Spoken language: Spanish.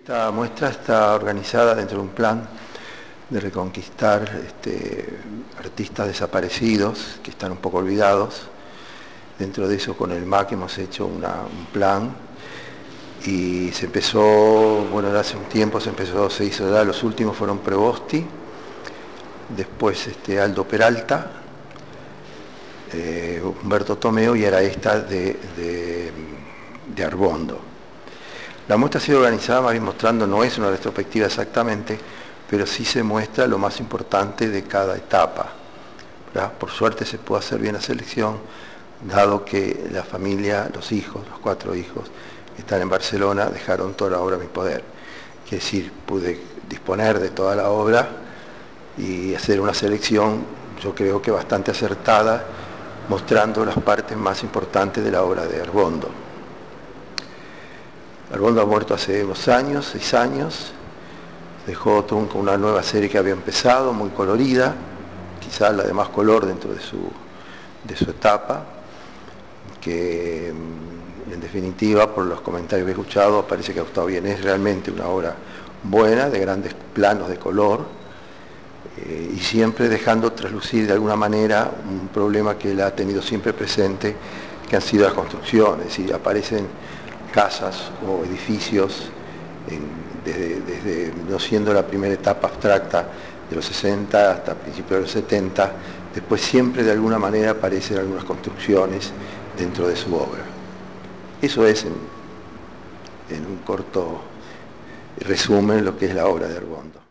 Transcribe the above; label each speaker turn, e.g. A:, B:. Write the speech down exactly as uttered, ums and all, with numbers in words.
A: Esta muestra está organizada dentro de un plan de reconquistar este, artistas desaparecidos que están un poco olvidados. Dentro de eso, con el M A C hemos hecho una, un plan y se empezó, bueno, hace un tiempo se empezó, se hizo ya, los últimos fueron Prebosti, después este, Aldo Peralta, eh, Humberto Tomeo, y era esta de, de, de Arbondo. La muestra ha sido organizada más bien mostrando, no es una retrospectiva exactamente, pero sí se muestra lo más importante de cada etapa, ¿verdad? Por suerte se puede hacer bien la selección, dado que la familia, los hijos, los cuatro hijos que están en Barcelona, dejaron toda la obra a mi poder. Es decir, pude disponer de toda la obra y hacer una selección, yo creo que bastante acertada, mostrando las partes más importantes de la obra de Arbondo. Arbondo ha muerto hace unos años, seis años, dejó con una nueva serie que había empezado, muy colorida, quizás la de más color dentro de su, de su etapa, que en definitiva, por los comentarios que he escuchado, parece que ha gustado bien. Es realmente una obra buena, de grandes planos de color, eh, y siempre dejando traslucir de alguna manera un problema que él ha tenido siempre presente, que han sido las construcciones, es decir, aparecen casas o edificios, en, desde, desde, no siendo la primera etapa abstracta de los sesenta hasta principios de los setenta, después siempre de alguna manera aparecen algunas construcciones dentro de su obra. Eso es, en, en un corto resumen, lo que es la obra de Arbondo.